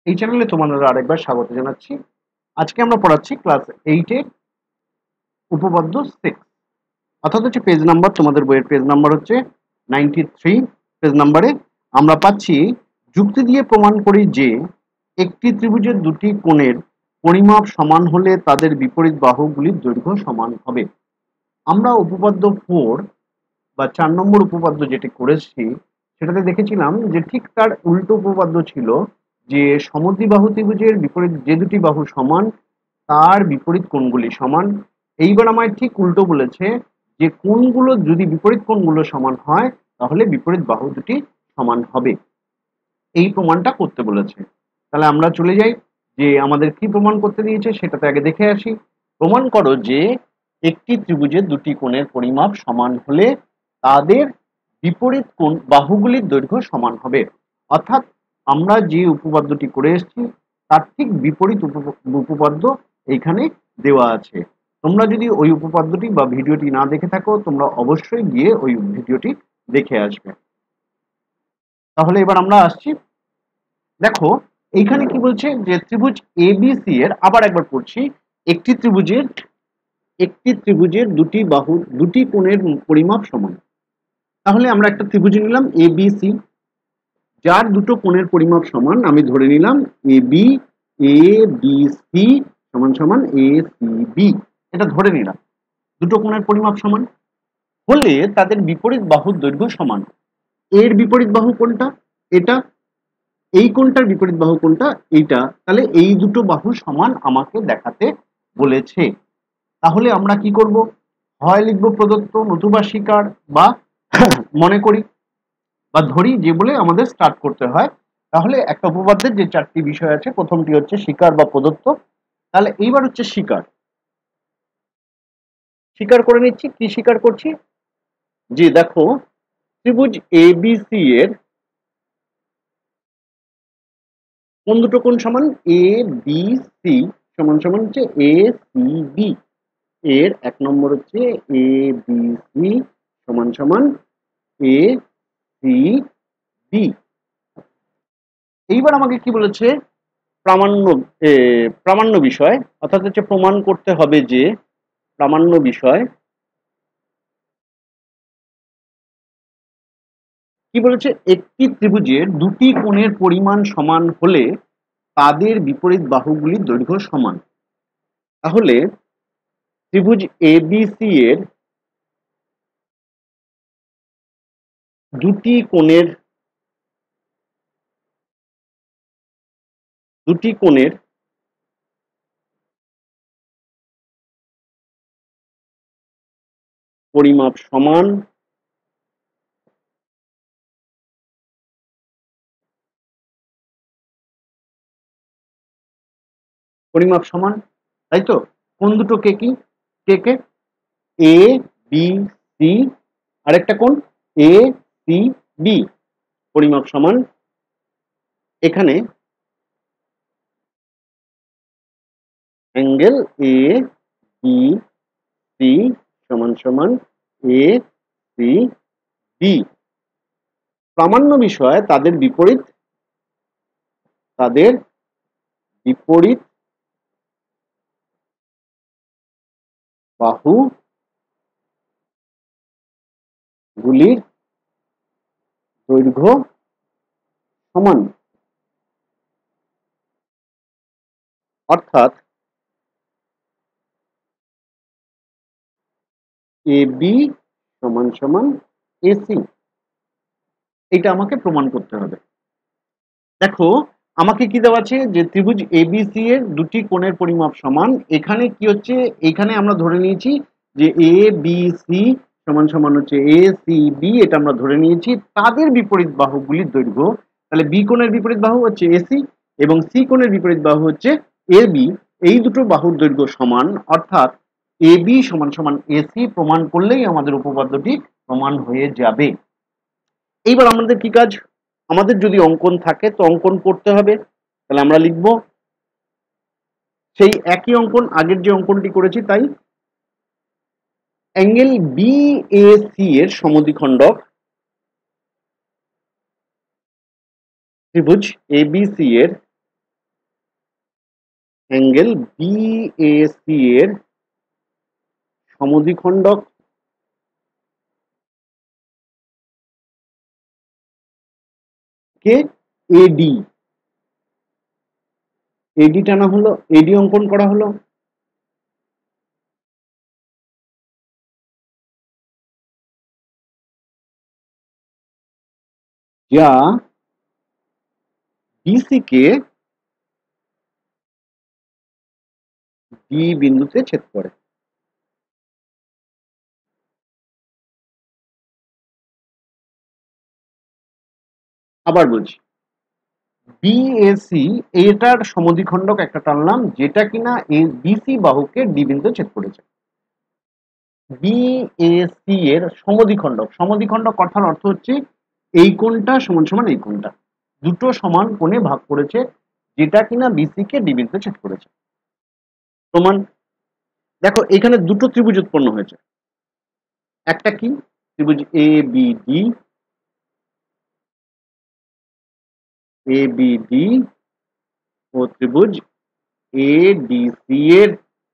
এই চ্যানেলে তোমাদের আরেকবার স্বাগত জানাচ্ছি। আজকে আমরা পড়াচ্ছি ক্লাস 8 এর উপপাদ্য 6, অর্থাৎ হচ্ছে পেজ নাম্বার, তোমাদের বইয়ের পেজ নাম্বার হচ্ছে 93। পেজ নাম্বারে আমরা পাচ্ছি, যুক্তি দিয়ে প্রমাণ করি যে একটি ত্রিভুজের দুটি কোণের পরিমাপ সমান হলে তাদের বিপরীত বাহুগুলির দৈর্ঘ্য সমান হবে। আমরা উপপাদ্য 4 বা 4 নম্বর উপপাদ্য যেটি করেছি সেটাতে দেখেছিলাম যে ঠিক তার উল্টো উপপাদ্য ছিল যে সমদ্বিবাহু ত্রিভুজের বিপরীত যে দুটি বাহু সমান তার বিপরীত কোণগুলি সমান। এইবার আমায় ঠিক উল্টো বলেছে যে কোণগুলো যদি বিপরীত কোণগুলো সমান হয় তাহলে বিপরীত বাহু দুটি সমান হবে। এই প্রমাণটা করতে বলেছে। তাহলে আমরা চলে যাই যে আমাদের কি প্রমাণ করতে দিয়েছে সেটাতে আগে দেখে আসি। প্রমাণ করো যে একটি ত্রিভুজের দুটি কোণের পরিমাপ সমান হলে তাদের বিপরীত কোণ বাহুগুলির দৈর্ঘ্য সমান হবে। অর্থাৎ আমরা যে উপপাদ্যটি করে এসেছি তার ঠিক বিপরীত উপপাদ্য এইখানে দেওয়া আছে। তোমরা যদি ওই উপপাদ্যটি বা ভিডিওটি না দেখে থাকো তোমরা অবশ্যই গিয়ে ওই ভিডিওটি দেখে আসবে। তাহলে এবার আমরা আসছি, দেখো এইখানে কি বলছে যে ত্রিভুজ এবিসি এর, আবার একবার পড়ছি, একটি ত্রিভুজের দুটি বাহু দুটি কোণের পরিমাপ সমান। তাহলে আমরা একটা ত্রিভুজ নিলাম এবিসি, যার দুটো কোণের পরিমাপ সমান। আমি ধরে নিলাম এবি এবিসি সমান সমান এসিবি, এটা ধরে নিলাম দুটো কোণের পরিমাপ সমান হলে তাদের বিপরীত বাহুর দৈর্ঘ্য সমান। এর বিপরীত বাহু কোনটা? এটা। এই কোণটার বিপরীত বাহু কোনটা? এইটা। তাহলে এই দুটো বাহু সমান আমাকে দেখাতে বলেছে। তাহলে আমরা কি করব? হয় লিখব প্রদত্ত, নতুবা স্বীকার, বা মনে করি বা ধরি, যে বলে আমাদের স্টার্ট করতে হয়। তাহলে একটা উপপাদ্যের যে চারটি বিষয় আছে, প্রথমটি হচ্ছে স্বীকার বা প্রদত্ত। তাহলে এইবার হচ্ছে স্বীকার। স্বীকার করে নিচ্ছি। কি স্বীকার করছি? যে দেখো ত্রিভুজ এবিসি এর কোন দুটো কোণ সমান? এ বি সি সমান সমান হচ্ছে এ সি বি। এর এক নম্বর হচ্ছে এ বি সি সমান সমান এ সি বি। এইবার আমাকে কি বলেছে? প্রামাণ্য প্রামাণ্য বিষয়, অর্থাৎ হচ্ছে প্রমাণ করতে হবে যে প্রামাণ্য বিষয় কি বলেছে? একটি ত্রিভুজের দুটি কোণের পরিমাণ সমান হলে তাদের বিপরীত বাহুগুলির দৈর্ঘ্য সমান। তাহলে ত্রিভুজ এবিসি এর দুটি কোণের পরিমাপ সমান তাই তো? কোন দুটো কে কি? কে কে? এ বি সি, আরেকটা কোণ এ সি বি পরিমাপ সমান। এখানে অ্যাঙ্গেল এ বি সি সমান সমান এ সি বি। প্রামাণ্য বিষয় তাদের বিপরীত বাহু গুলির দৈর্ঘ্য সমান। অর্থাৎ এ বি সমান সমান এসি। এটা আমাকে প্রমাণ করতে হবে। দেখো আমাকে কি দেওয়া আছে? যে ত্রিভুজ এবিসি এর দুটি কোণের পরিমাপ সমান। এখানে কি হচ্ছে? এখানে আমরা ধরে নিয়েছি যে এ বি সি সমান সমান হচ্ছে এ সি বি, এটা আমরা ধরে নিয়েছি। তাদের বিপরীত বাহুগুলির দৈর্ঘ্য, তাহলে বি কোণের বিপরীত বাহু হচ্ছে এসি এবং সি কোণের বিপরীত বাহু হচ্ছে এ বি। এই দুটো বাহুর দৈর্ঘ্য সমান, অর্থাৎ এ বি সমান সমান এসি প্রমাণ করলেই আমাদের উপপাদ্যটি প্রমাণ হয়ে যাবে। এইবার আমাদের কি কাজ? আমাদের যদি অঙ্কন থাকে তো অঙ্কন করতে হবে। তাহলে আমরা লিখব সেই একই অঙ্কন, আগের যে অঙ্কনটি করেছি তাই। অ্যাঙ্গেল বিএসি এর সমদ্বিখণ্ডক ত্রিভুজ এবিসি এর অ্যাঙ্গেল বিএসি এর সমদ্বিখণ্ডক কে এডি, এডি টানা হলো, এডি অঙ্কন করা হলো। যা বিসি কে ডি বিন্দুতে ছেদ করে। আবার বলছি, বিএসি এটার সমদ্বিখণ্ডক একটা টানলাম যেটা কিনা এই বিসি বাহুকে ডি বিন্দুতে ছেদ করেছে। বিএসি এর সমদ্বিখণ্ডক, সমদ্বিখণ্ডক কথার অর্থ হচ্ছে এই কোণটা সমান সমান এই কোণটা, দুটো সমান কোণে ভাগ করেছে যেটা কিনা বিসি কে ডি বিন্দুতে ছেদ করেছে। প্রমাণ দেখো, এখানে দুটো ত্রিভুজ উৎপন্ন হয়েছে। একটা কি ত্রিভুজ A B D, A B D ও ত্রিভুজ এ ডি সি এর।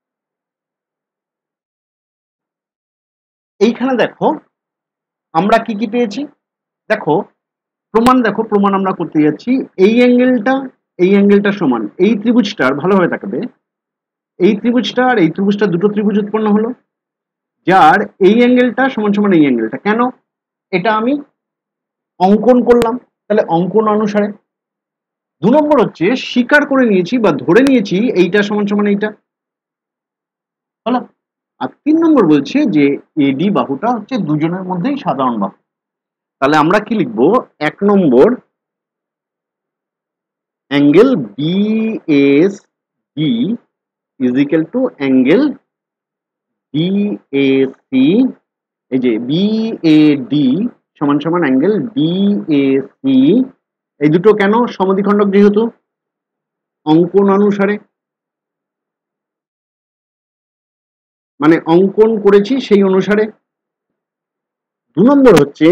এইখানে দেখো আমরা কি কি পেয়েছি, দেখো প্রমাণ, দেখো প্রমাণ আমরা করতে যাচ্ছি। এই অ্যাঙ্গেলটা সমান এই ত্রিভুজটার, ভালোভাবে তাকাবে, এই ত্রিভুজটা আর এই ত্রিভুজটা দুটো ত্রিভুজ উৎপন্ন হলো যার এই অ্যাঙ্গেলটা সমান সমান এই অ্যাঙ্গেলটা। কেন? এটা আমি অঙ্কন করলাম, তাহলে অঙ্কন অনুসারে। দু নম্বর হচ্ছে স্বীকার করে নিয়েছি বা ধরে নিয়েছি এইটা সমান সমান এইটা, হলো। আর 3 নম্বর বলছে যে এডি বাহুটা হচ্ছে দুজনের মধ্যেই সাধারণ বাহু। তাহলে আমরা কি লিখবো, 1 নম্বর angle BSD is equal to angle BAC, এই যে বিএডি সমান সমান অ্যাঙ্গেল বিএসি। এই দুটো কেন? সমদ্বিখণ্ডক যেহেতু, অঙ্কন অনুসারে, মানে অঙ্কন করেছি সেই অনুসারে। 2 নম্বর হচ্ছে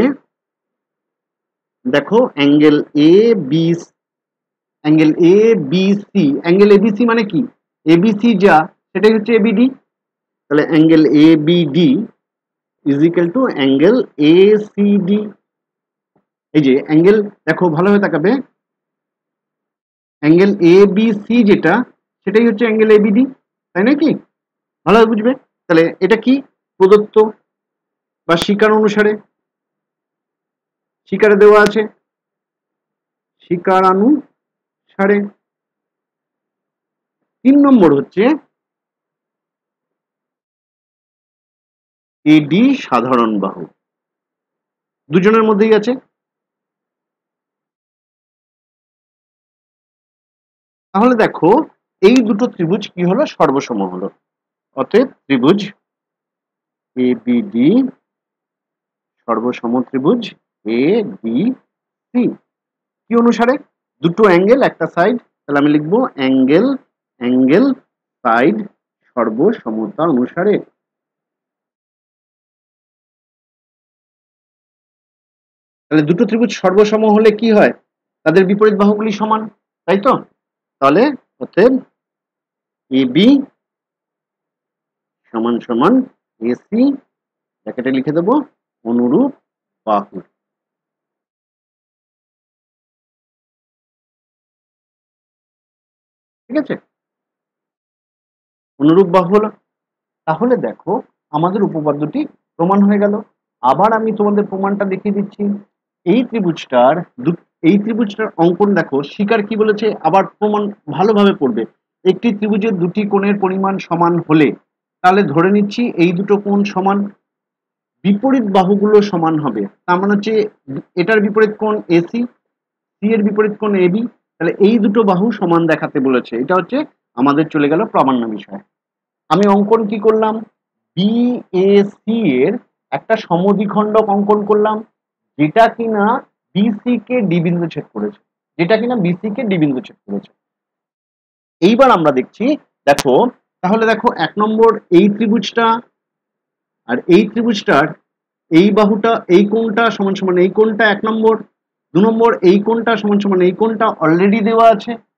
দেখো angle A B, angle A B C, angle ABC মানে কি, এবিসি যা সেটাই হচ্ছে এবিডি। তাহলে angle A B D is equal to angle A C D. এই যে অ্যাঙ্গেল, দেখো ভালোভাবে তাকাবে, অ্যাঙ্গেল এ বি সি যেটা সেটাই হচ্ছে অ্যাঙ্গেল এ বি ডি, তাই নাকি? ভালোভাবে বুঝবে। তাহলে এটা কি প্রদত্ত বা স্বীকার অনুসারে, স্বীকারে দেওয়া আছে, স্বীকারানুসারে। 3 নম্বর হচ্ছে এডি সাধারণ বাহু, দুজনের মধ্যেই আছে। তাহলে দেখো এই দুটো ত্রিভুজ কি হলো, সর্বসম হলো। অতএব ত্রিভুজ এ বি ডি সর্বসম ত্রিভুজ এ বি সি। কি অনুসারে? দুটো অ্যাঙ্গেল একটা সাইড, তাহলে আমি লিখবো অ্যাঙ্গেল অ্যাঙ্গেল সাইড সর্বসমতা অনুসারে। তাহলে দুটো ত্রিভুজ সর্বসম হলে কি হয়, তাদের বিপরীত বাহুগুলি সমান, তাই তো? তাহলে অতএব এ বি সমান সমান এসি, ব্র্যাকেটে লিখে দেবো অনুরূপ বাহু। ঠিক আছে, অনুরূপ বাহু হলো। তাহলে দেখো আমাদের উপপাদ্যটি প্রমাণ হয়ে গেল। আবার আমি তোমাদের প্রমাণটা দেখিয়ে দিচ্ছি। এই ত্রিভুজটার এই ত্রিভুজটার অঙ্কন দেখো, স্বীকার কি বলেছে, আবার প্রমাণ ভালোভাবে পড়বে। একটি ত্রিভুজের দুটি কোণের পরিমাণ সমান হলে, তাহলে ধরে নিচ্ছি এই দুটো কোণ সমান, বিপরীত বাহুগুলো সমান হবে। তার মানে হচ্ছে এটার বিপরীত কোণ এসি, সি এর বিপরীত কোণ এবি, তাহলে এই দুটো বাহু সমান দেখাতে বলেছে। এটা হচ্ছে আমাদের চলে গেল প্রামাণ্য বিষয়। আমি অঙ্কন কি করলাম, বিএসি এর একটা সমদ্বিখণ্ডক অঙ্কন করলাম যেটা কিনা বিসি কে ডি বিন্দু ছেদ করেছে, যেটা কিনা বিসি কে ডি বিন্দু ছেদ করেছে। এইবার আমরা দেখছি, দেখো তাহলে দেখো 1 নম্বর এই ত্রিভুজটা আর এই ত্রিভুজটার এই বাহুটা, এই কোণটা সমান সমান এই কোণটা 1 নম্বর। 2 নম্বর এই কোণটা সমান সমান এই কোণটা অলরেডি দেওয়া আছে।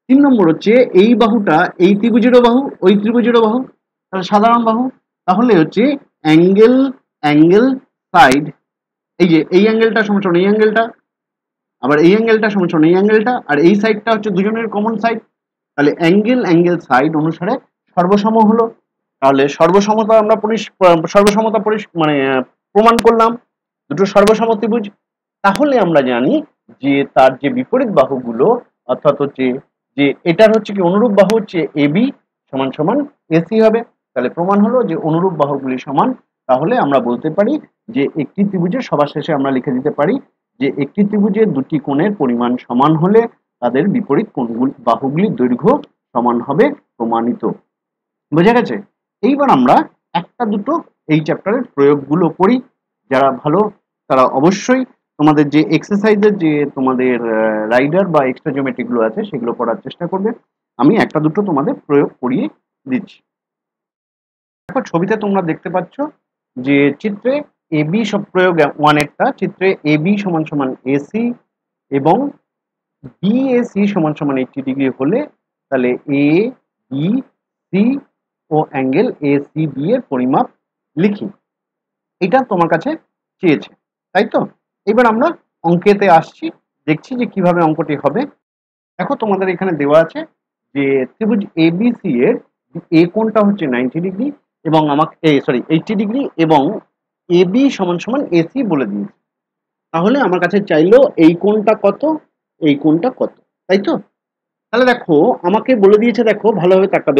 3 নম্বর হচ্ছে এই বাহুটা এই ত্রিভুজেরও বাহু, ওই ত্রিভুজেরও বাহু, তাহলে সাধারণ বাহু। তাহলে হচ্ছে অ্যাঙ্গেল অ্যাঙ্গেল সাইড, এই যে এই অ্যাঙ্গেলটা সমান এই অ্যাঙ্গেলটা, আবার এই অ্যাঙ্গেলটা সমান এই অ্যাঙ্গেলটা, আর এই সাইডটা হচ্ছে দুজনের কমন সাইড। তাহলে অ্যাঙ্গেল অ্যাঙ্গেল সাইড অনুসারে সর্বসম হলো। তাহলে সর্বসমতা আমরা সর্বসমতা মানে প্রমাণ করলাম দুটো সর্বসম ত্রিভুজ। তাহলে আমরা জানি যে তার যে বিপরীত বাহুগুলো, অর্থাৎ হচ্ছে যে এটার হচ্ছে কি অনুরূপ বাহু হচ্ছে এবি সমান সমান এসি হবে। তাহলে প্রমাণ হলো যে অনুরূপ বাহুগুলি সমান। তাহলে আমরা বলতে পারি যে একটি ত্রিভুজের সবার শেষে আমরা লিখে দিতে পারি যে একটি ত্রিভুজের দুটি কোণের পরিমাণ সমান হলে তাদের বিপরীত বাহুগুলির দৈর্ঘ্য সমান হবে, প্রমাণিত। বোঝা গেছে? এইবার আমরা একটা দুটো এই চ্যাপ্টারের প্রয়োগগুলো করি। যারা ভালো তারা অবশ্যই তোমাদের যে এক্সারসাইজের যে তোমাদের রাইডার বা এক্সট্রা জিওমেট্রিগুলো আছে সেগুলো করার চেষ্টা করবে। আমি একটা দুটো তোমাদের প্রয়োগ করিয়ে দিচ্ছি। দেখো ছবিতে তোমরা দেখতে পাচ্ছ যে চিত্রে এবি সব প্রয়োগ 1 এরটা চিত্রে এবি সমান সমান এসি এবং বিএসি সমান সমান 80 ডিগ্রি হলে তাহলে এ বি সি ও অ্যাঙ্গেল এসিবি এর পরিমাপ লিখি। এটা তোমার কাছে চেয়েছে, তাই তো? এবার আমরা অঙ্কেতে আসছি, দেখছি যে কিভাবে অঙ্কটি হবে। দেখো তোমাদের এখানে দেওয়া আছে যে ত্রিভুজ এবিসি এর এ কোণটা হচ্ছে 90 ডিগ্রি এবং আমাকে 80 ডিগ্রি এবং এবি সমান সমান এসি বলে দিয়েছে। তাহলে আমার কাছে চাইলো এই কোণটা কত, এই কোণটা কত, তাই তো? তাহলে দেখো আমাকে বলে দিয়েছে, দেখো ভালোভাবে তাকাবে,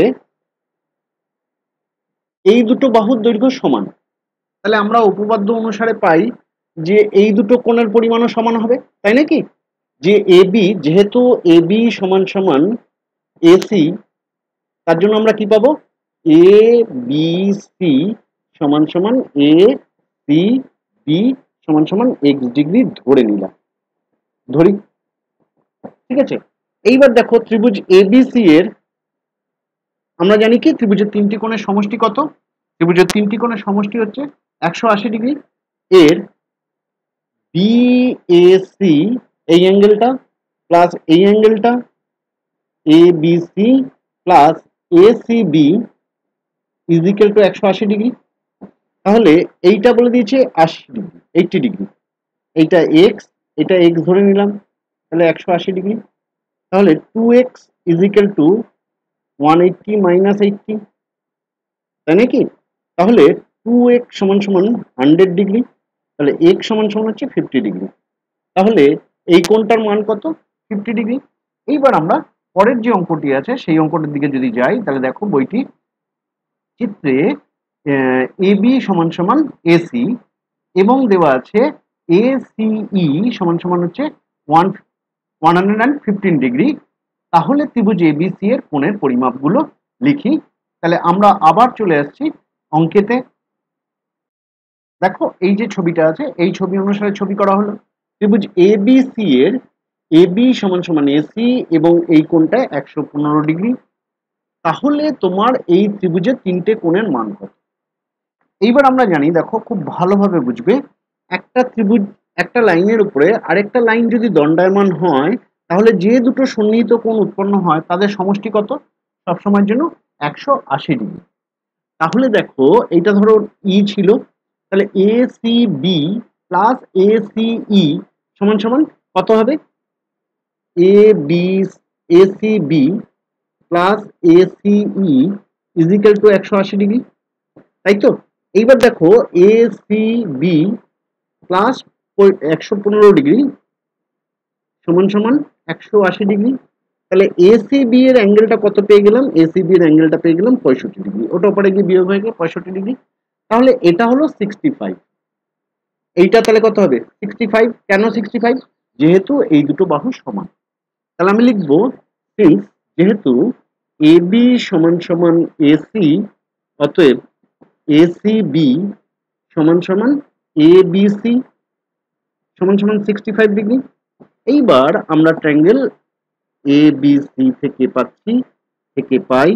এই দুটো বাহুর দৈর্ঘ্য সমান। তাহলে আমরা উপপাদ্য অনুসারে পাই যে এই দুটো কোণের পরিমাণও সমান হবে, তাই নাকি? যে এবি, যেহেতু এবি সমান সমান এসি, তার জন্য আমরা কি পাবো? এ বি সি সমান সমান এ সি বি সমান সমান এক্স ডিগ্রি ধরে নিলাম, ধরি, ঠিক আছে? এইবার দেখো ত্রিভুজ এবিসি এর আমরা জানি কি ত্রিভুজের তিনটি কোণের সমষ্টি কত? ত্রিভুজের তিনটি কোণের সমষ্টি হচ্ছে 180 ডিগ্রি। এর বিএসি এই অ্যাঙ্গেলটা প্লাস এই অ্যাঙ্গেলটা ABC plus ACB is equal to 180 degree. তাহলে এইটা বলে দিয়েছে 80 ডিগ্রি, 80 ডিগ্রি। এইটা এক্স, এটা এক্স ধরে নিলাম, তাহলে 180 ডিগ্রি। তাহলে 2x is equal to 180 minus 80, তাই নাকি? তাহলে 2x সমান সমান 100 ডিগ্রি, তাহলে x সমান সমান হচ্ছে 50 ডিগ্রি। তাহলে এই কোণটার মান কত? 50 ডিগ্রি। এইবার আমরা পরের যে অঙ্কটি আছে সেই অঙ্কটির দিকে যদি যাই, তাহলে দেখো বইটি চিত্রে এবি সমান সমান এসি এবং দেওয়া আছে এসিই সমান সমান হচ্ছে 115 ডিগ্রি। তাহলে ত্রিভুজ এবিসি এর কোণের পরিমাপগুলো লিখি। তাহলে আমরা আবার চলে আসছি অঙ্কেতে। দেখো এই যে ছবিটা আছে এই ছবি অনুসারে ছবি করা হলো। ত্রিভুজ এবিসি এর এবি সমান সমান এসি এবং এই কোণটায় 115 ডিগ্রি। তাহলে তোমার এই ত্রিভুজের তিনটে কোণের মান কত? এইবার আমরা জানি, দেখো খুব ভালোভাবে বুঝবে, একটা ত্রিভুজ একটা লাইনের উপরে আরেকটা লাইন যদি দণ্ডায়মান হয় তাহলে যে দুটো সন্নিহিত কোণ উৎপন্ন হয় তাদের সমষ্টি কত? সবসময়ের জন্য 180 ডিগ্রি। তাহলে দেখো এইটা ধরো ই ছিল, তাহলে A C B plus A C E সমান সমান কত হবে? A B A C B plus A C E is equal to 180 degree, তাই তো? এইবার দেখো A C B plus 115 degree সমান সমান 180 ডিগ্রি। তাহলে এসিবি এর অ্যাঙ্গেলটা কত পেয়ে গেলাম? এসিবি এর অ্যাঙ্গেলটা পেয়ে গেলাম 65 ডিগ্রি। ওটা উপরে গিয়ে বিয়োগ হয়ে গেল 65 ডিগ্রি। তাহলে এটা হলো 65। এইটা তাহলে কত হবে? 65। কেন 65? যেহেতু এই দুটো বাহু সমান। তাহলে আমি লিখব সিন্স যেহেতু এবি সমান সমান এসি, অতএব এসিবি সমান সমান এবিসি সমান সমান 65 ডিগ্রি। এইবার আমরা ট্রায়াঙ্গেল এবিসি থেকে পাচ্ছি, থেকে পাই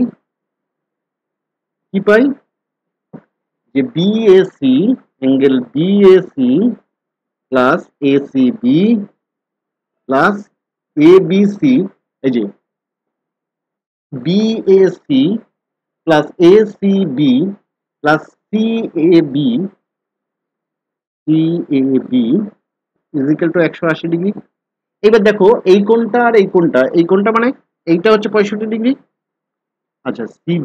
কি পাই? যে BAC angle BAC plus ACB plus ABC, এই যে BAC plus ACB plus CAB is equal to 180 degree. এবার দেখো এই কোণটা আর এই কোণটা মানে এইটা হচ্ছে 65 ডিগ্রি। আচ্ছা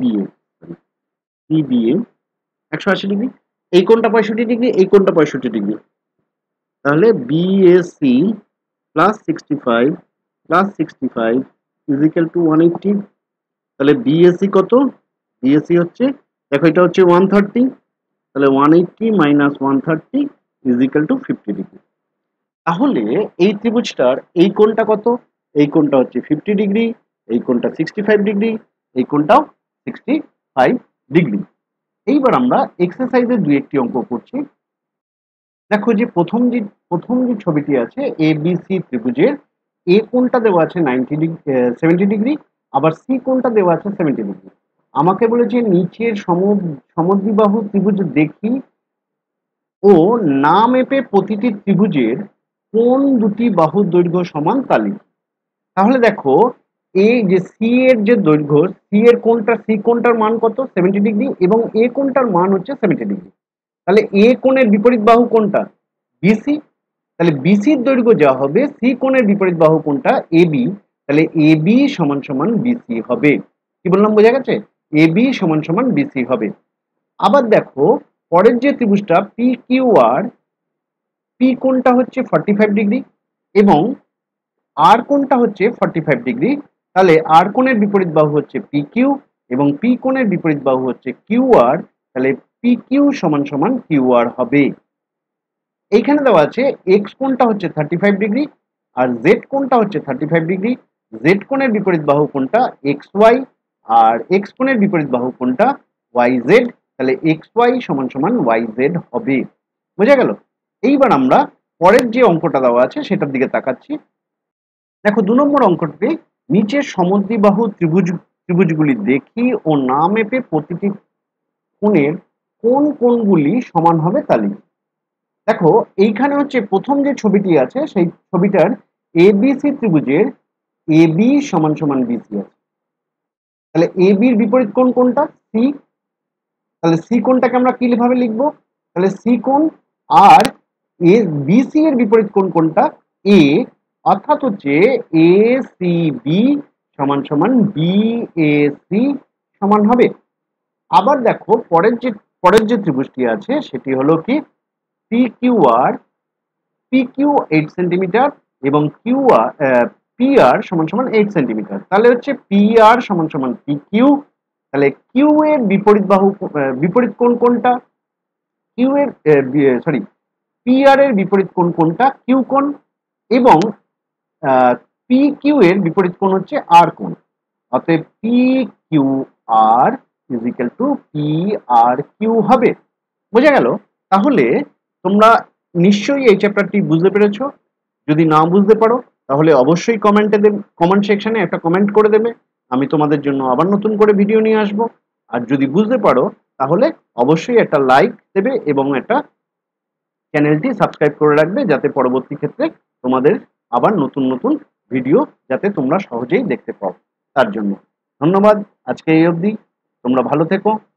CBA 180 ডিগ্রি, এই কোণটা 65 ডিগ্রি, এই কোণটা 65 ডিগ্রি। তাহলে BAC plus 65 plus 65 is equal to 180। তাহলে BAC কত? BAC হচ্ছে, দেখো এটা হচ্ছে 130, তাহলে 180 minus 130 is equal to 50 degree. তাহলে এই ত্রিভুজটার এই কোণটা কত? এই কোণটা হচ্ছে 50 ডিগ্রি, এই কোণটা 65 ডিগ্রি, এই কোণটাও 65 ডিগ্রি। এইবার আমরা এক্সারসাইজের দুই একটি অঙ্ক করছি। দেখো যে প্রথম যে ছবিটি আছে ABC ত্রিভুজের এ কোণটা দেওয়া আছে 90 ডিগ্রি 70 ডিগ্রি, আবার সি কোণটা দেওয়া আছে 70 ডিগ্রি। আমাকে বলেছে নিচের সমদ্বিবাহু ত্রিভুজ দেখি ও না মেপে প্রতিটি ত্রিভুজের কোন দুটি বাহুর দৈর্ঘ্য সমান তা লিখি। তাহলে দেখো এই যে সি এর যে দৈর্ঘ্য, সি কোণটার মান কত? 70 ডিগ্রি, এবং এ কোণটার মান হচ্ছে 70 ডিগ্রি। তাহলে এ কোণের বিপরীত বাহু কোনটা? বিসি। তাহলে বিসির দৈর্ঘ্য যা হবে সি কোণের বিপরীত বাহু কোনটা? এবি। তাহলে এবি সমান সমান বিসি হবে। কি বললাম, বোঝা গেছে? এবি সমান সমান বিসি হবে। আবার দেখো পরের যে ত্রিভুজটা পি কিউ আর, পি কোণটা হচ্ছে 45 ডিগ্রি এবং আর কোণটা হচ্ছে 45 ডিগ্রি। তাহলে আর কোণের বিপরীত বাহু হচ্ছে পি কিউ এবং পি কোণের বিপরীত বাহু হচ্ছে কিউ আর। তাহলে পি কিউ সমান সমান কিউ আর হবে। এইখানে দেওয়া আছে এক্স কোণটা হচ্ছে 35 ডিগ্রি আর জেড কোণটা হচ্ছে 35 ডিগ্রি। জেড কোণের বিপরীত বাহু কোণটা এক্স ওয়াই আর এক্স কোণের বিপরীত বাহু কোণটা ওয়াই জেড। তাহলে এক্স ওয়াই সমান সমান ওয়াই জেড হবে। বোঝা গেল? এইবার আমরা পরের যে অঙ্কটা দেওয়া আছে সেটার দিকে তাকাচ্ছি। দেখো 2 নম্বর অঙ্কটিতে নিচের সমদ্বিবাহু ত্রিভুজগুলি দেখি ও না মেপে প্রতিটি কোণের কোন কোণগুলি সমান হবে তা লিখি। দেখো এইখানে হচ্ছে প্রথম যে ছবিটি আছে সেই ছবিটার এবিসি ত্রিভুজের এবি সমান সমান বিসি আছে। তাহলে এবির বিপরীত কোণ কোনটা? সি। তাহলে সি কোণটাকে আমরা কি ভাবে লিখবো? তাহলে সি কোণ। আর এ বিসি এর বিপরীত কোণ কোনটা? এ। অর্থাৎ হচ্ছে এ সি বি সমান সমান বিএসি সমান হবে। আবার দেখো পরের যে ত্রিভুজটি আছে সেটি হলো কি P Q R, P Q 8 centimetre এবং পি আর সমান সমান 8 সেন্টিমিটার। তাহলে হচ্ছে পি আর সমান সমান পি কিউ। তাহলে কিউ এর বিপরীত কোণ কোনটা? কিউ এর সরি পি আর এর বিপরীত কোণ কোনটা? কিউ কোণ। এবং পি কিউ এর বিপরীত কোণ হচ্ছে আর কোণ। অতএব P Q R is equal to P R Q হবে। বোঝা গেল? তাহলে তোমরা নিশ্চয়ই এই চ্যাপ্টারটি বুঝতে পেরেছো। যদি না বুঝতে পারো তাহলে অবশ্যই কমেন্ট সেকশনে একটা কমেন্ট করে দেবে। আমি তোমাদের জন্য আবার নতুন করে ভিডিও নিয়ে আসব। আর যদি বুঝতে পারো তাহলে অবশ্যই একটা লাইক দেবে এবং একটা চ্যানেলটি সাবস্ক্রাইব করে রাখবে, যাতে পরবর্তী ক্ষেত্রে তোমাদের আবার নতুন ভিডিও যাতে তোমরা সহজেই দেখতে পাও। তার জন্য ধন্যবাদ। আজকে এই অবধি। তোমরা ভালো থেকো।